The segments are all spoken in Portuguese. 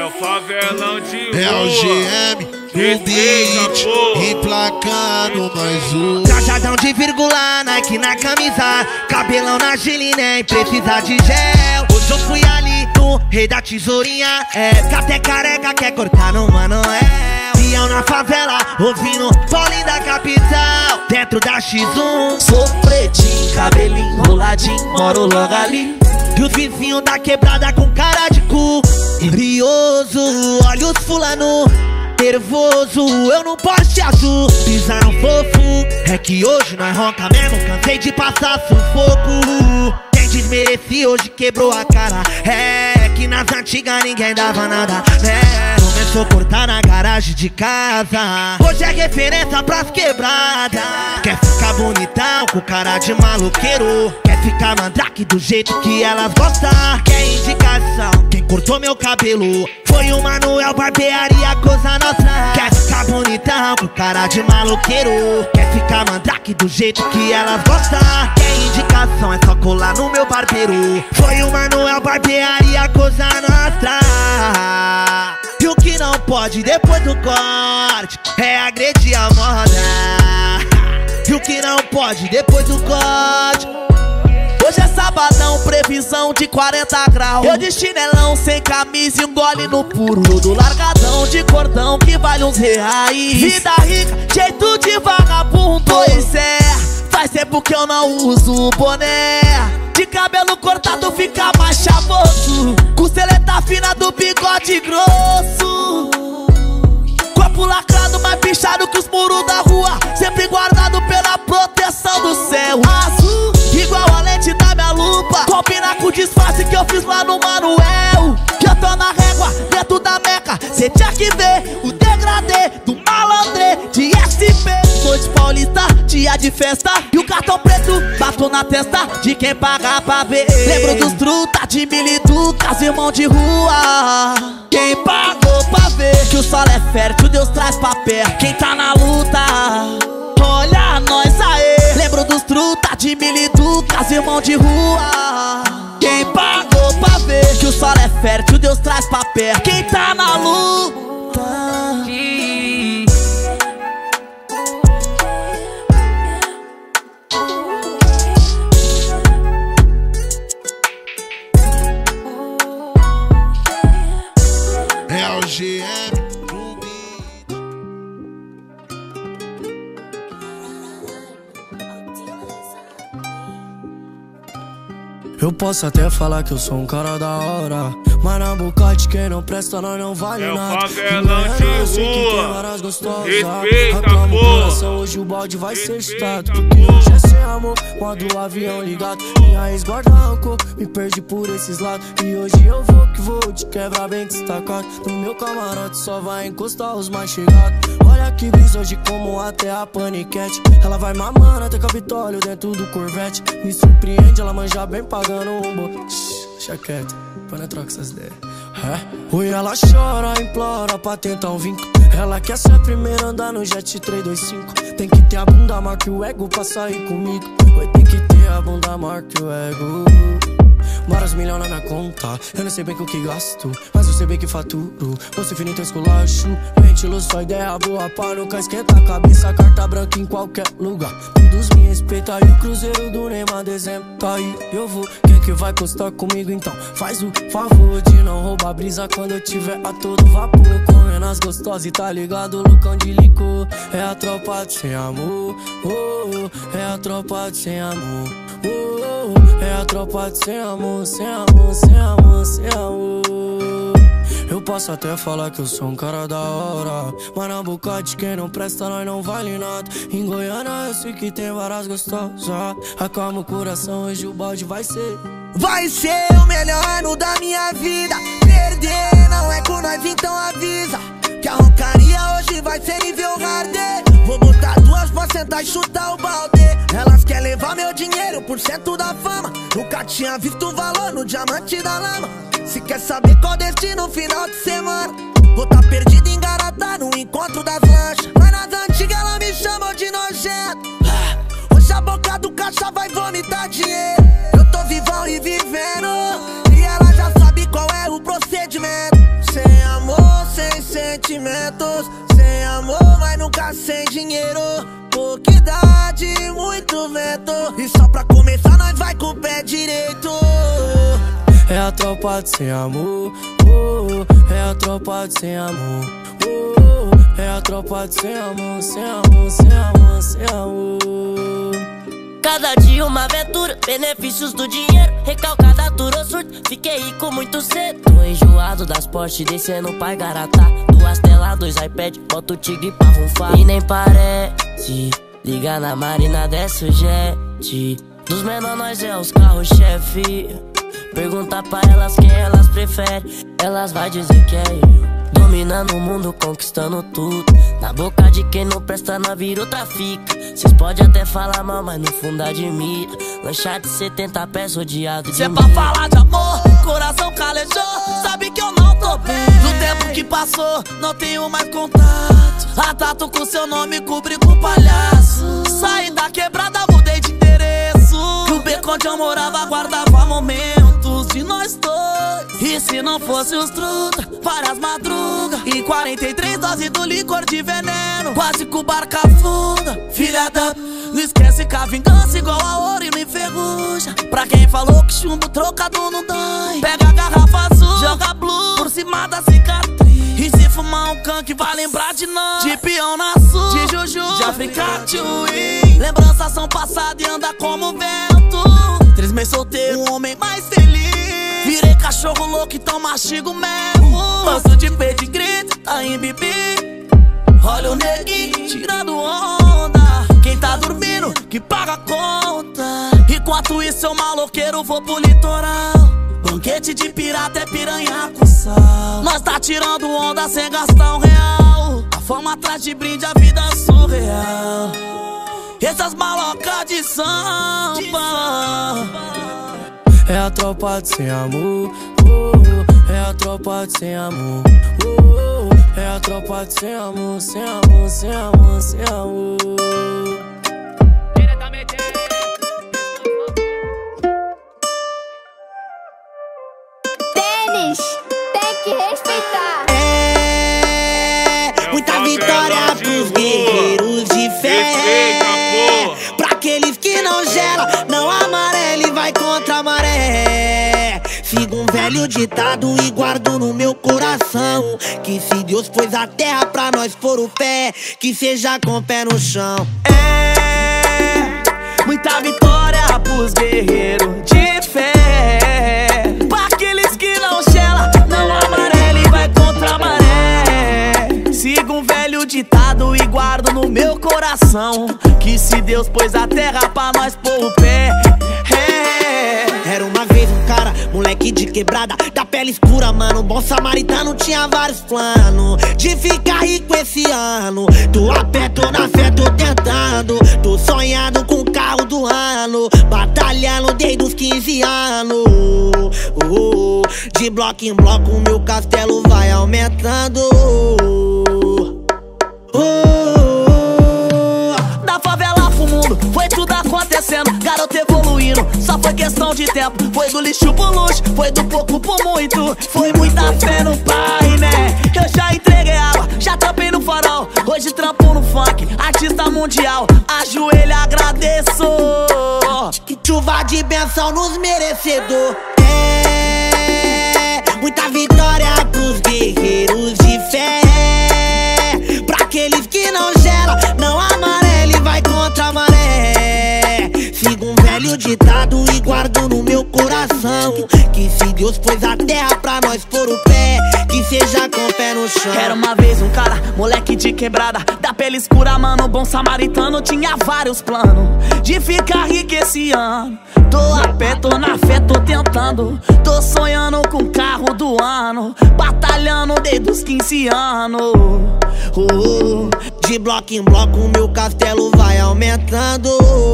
o favelão de rua. É o GM no beat, emplacando mais um. Trajadão de vírgula, Nike na camisa, cabelão na Gili, nem precisa de gel. Hoje eu fui ali no rei da tesourinha, que até careca quer cortar no Manoel. Pião na favela, ouvindo Paulinho da capital, dentro da X1. Sou pretinho, cabelinho roladinho, moro logo ali. E os vizinhos da quebrada com cara de cu, brioso, olha os fulano nervoso, eu no Porsche azul, pisaram fofo. É que hoje nós ronca mesmo, cansei de passar sufoco. Quem desmerecia hoje quebrou a cara. É que nas antigas ninguém dava nada, né? Começou a cortar na garagem de casa. Hoje é referência pras quebradas. Quer ficar bonitão com cara de maloqueiro, quer ficar mandrake do jeito que elas gostam. Quer indicação, quem cortou meu cabelo foi o Manuel Barbearia, coisa nossa. Quer ficar bonitão com cara de maloqueiro, quer ficar mandrake do jeito que elas gostam. Quer indicação, é só colar no meu barbeiro. Foi o Manuel Barbearia, coisa nossa. E o que não pode depois do corte é agredir a moda. E o que não pode depois do corte. Hoje é sabadão, previsão de 40 graus. Eu de chinelão, sem camisa e um gole no puro. Do largadão de cordão que vale uns reais. Vida rica, jeito de vagabundo. Pois é, faz tempo que eu não uso boné. De cabelo cortado fica mais chavoso, costeleta fina do bigode grosso. Corpo lacrado, mais pichado que os muros da rua, sempre guardado pela proteção do céu azul, igual a lente da minha lupa. Combina com o disfarce que eu fiz lá no Manuel. Que eu tô na régua, dentro da meca. Cê tinha que ver o degradê do malandré de SP. Noite paulista, dia de festa, e o cartão preto bato na testa de quem paga pra ver. Lembro dos truta de militucas, irmão de rua. Quem pagou pra ver que o solo é fértil, Deus traz pra perto quem tá na luta. Olha nós aí. Lembro dos truta de militucas, irmão de rua. Quem pagou pra ver que o solo é fértil, Deus traz pra perto quem tá na luta. É o GM no beat. Eu posso até falar que eu sou um cara da hora, mas na boca de quem não presta nós não vale nada. É o favelão de rua. Respeita, porra. Hoje o balde vai ser chutado, porque hoje é sem amor, modo avião ligado. Minha ex-guarda arrancou, me perdi por esses lados. E hoje eu vou que vou de quebra bem destacado. No meu camarote só vai encostar os mais chegados. Olha que brisa hoje como até a paniquete. Ela vai mamando até Capitólio dentro do Corvette. Me surpreende, ela manja bem pagando um bo... Deixa quieto, pra não trocar essas ideias. Oi, ela chora, implora pra tentar um vínculo. Ela quer ser a primeira a andar no jet 325. Tem que ter a bunda maior que o ego pra sair comigo. Oi, tem que ter a bunda maior que o ego. Vários milhões na minha conta, eu não sei bem com o que gasto, mas eu sei bem que faturo. Você finito esculacho, ventilo só ideia boa pra nunca esquentar a cabeça. Carta branca em qualquer lugar, todos me respeitam. E o cruzeiro do Neymar dezembro tá aí, eu vou. Quem que vai costar comigo então? Faz o favor de não roubar brisa quando eu tiver a todo vapor. Comendo as gostosas e tá ligado, Lucão de licor. É a tropa de sem amor, oh, oh. É a tropa de sem amor, oh, oh. É a tropa de sem amor, sem amor, sem amor, sem amor. Eu posso até falar que eu sou um cara da hora, mas na boca de quem não presta nós não vale nada. Em Goiânia eu sei que tem várias gostosas. Acalma o coração, hoje o balde vai ser. Vai ser o melhor ano da minha vida. Perder não é com nós, então avisa que a roncaria hoje vai ser nível hard. Vou botar duas pra sentar e chutar o balde. Elas querem levar meu dinheiro por cento da fama. Nunca tinha visto valor no diamante da lama. Se quer saber qual destino final de semana, vou tá perdido em Garatá no encontro das lanchas. Mas nas antigas ela me chamou de nojento. Hoje a boca do caixa vai vomitar dinheiro. Eu tô vivão e vivendo, e ela já sabe qual é o procedimento. Sem amor sentimentos. Sem amor, mas nunca sem dinheiro. Pouquidade, muito vento. E só pra começar nós vai com o pé direito. É a tropa de sem amor, é a tropa de sem amor, é a tropa de sem amor, sem amor, sem amor, sem amor. Cada dia uma aventura, benefícios do dinheiro, recalcada, durou surto, fiquei rico muito cedo. Tô enjoado das Porsche, descendo pai Garatá. 2 telas, 2 iPad, bota o tigre pra rufar. E nem parece, liga na marina, desce o jet. Dos menor nós é os carros-chefe. Pergunta pra elas quem elas preferem, elas vai dizer que é eu. Dominando o mundo, conquistando tudo. Na boca de quem não presta, não vira outra fica. Cês pode até falar mal, mas no fundo admira. Lanchar de 70 pés, odiado de mim. Se é pra falar de amor, coração calejou. Sabe que eu não tô bem. No tempo que passou, não tenho mais contato. A tatu com seu nome cobri com palhaço. Saí da quebrada, mudei de endereço. Que o beco onde eu morava guardava momentos de nós dois. E se não fosse os truta, várias madrugas e 43 doses do licor de veneno. Quase com barca funda, filha da... Não esquece que a vingança igual a ouro e não enferruja. Pra quem falou que chumbo trocado não dói, pega a garrafa azul, joga blue por cima da cicatriz. E se fumar um can que vai lembrar de nós, de peão na sul, de juju, de África Tchui. Lembranças são passadas e anda como vento. 3 meses solteiro, um homem mais feliz. Virei cachorro louco, então mastigo mesmo. Gosto de pedigree, tá em bibi. Olha o neguinho tirando onda. Quem tá dormindo, que paga a conta. Enquanto isso eu maloqueiro vou pro litoral. Banquete de pirata é piranha com sal. Nós tá tirando onda sem gastar R$1. A fama atrás de brinde, a vida é surreal. Essas malocas de samba. É a tropa de sem amor, é a tropa de sem amor, é a tropa de sem amor, sem amor, sem amor, sem amor. Denis, tem que respeitar. É, muita vitória pros guerreiros de fé. Pra aqueles que não gelam, não amarela e vai contra a maré. Sigo um velho ditado e guardo no meu coração, que se Deus pôs a terra pra nós pôr o pé, que seja com o pé no chão. É, muita vitória pros guerreiros de fé. Pra aqueles que não gelam, não amarela e vai contra a maré. Sigo um velho ditado e guardo no meu coração, que se Deus pôs a terra pra nós pôr o pé. Era uma vez um cara, moleque de quebrada, da pele escura, mano, bom samaritano, tinha vários planos de ficar rico esse ano. Tô a pé, tô na fé, tô tentando, tô sonhando com o carro do ano, batalhando desde os 15 anos. De bloco em bloco o meu castelo vai aumentando. Da favela pro mundo, foi tudo acontecendo, garoto evoluindo, só foi questão de tempo. Foi do lixo pro luxo, foi do pouco pro muito. Foi muita fé no pai, né? Eu já entreguei água, já trampei no farol. Hoje trampo no funk, artista mundial. Ajoelho, agradeço. Chuva de benção nos merecedor. É, muita vitória pros guerreiros de fé. Pra aqueles que não gelam, não amarela e vai contra a maré. Sigo um velho ditado e guardo no meu coração, que se Deus pôs a terra pra nós pôr o pé, que seja com o pé no chão. Era uma vez um cara, moleque de quebrada, da pele escura, mano, bom samaritano, tinha vários planos de ficar rico esse ano. Tô a pé, tô na fé, tô tentando, tô sonhando com o carro do ano, batalhando desde os 15 anos. De bloco em bloco o meu castelo vai aumentando.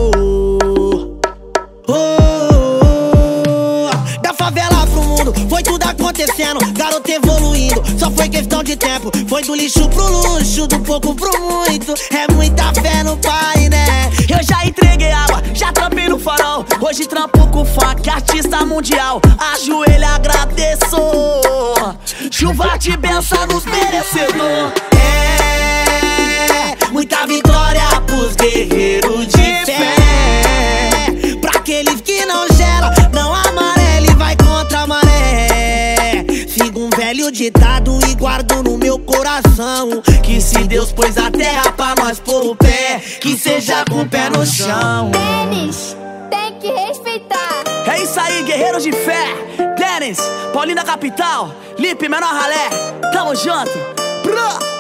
Da favela pro mundo, foi tudo acontecendo, garoto evoluindo, só foi questão de tempo. Foi do lixo pro luxo, do pouco pro muito. É muita fé no pai, né? Eu já entreguei água, já trampei no farol. Hoje trampo com funk, artista mundial. Ajoelho, agradeço. chuva de bênção nos merecedor. Muita vitória pros guerreiros de fé, pra aqueles que não gelam, não amarela e vai contra a maré. Sigo um velho ditado e guardo no meu coração, que se Deus pôs a terra pra nós pôr o pé, que seja com o pé no chão. Denis, tem que respeitar. É isso aí, guerreiros de fé. Denis, Paulinho da capital, Lipe, menor ralé. Tamo junto.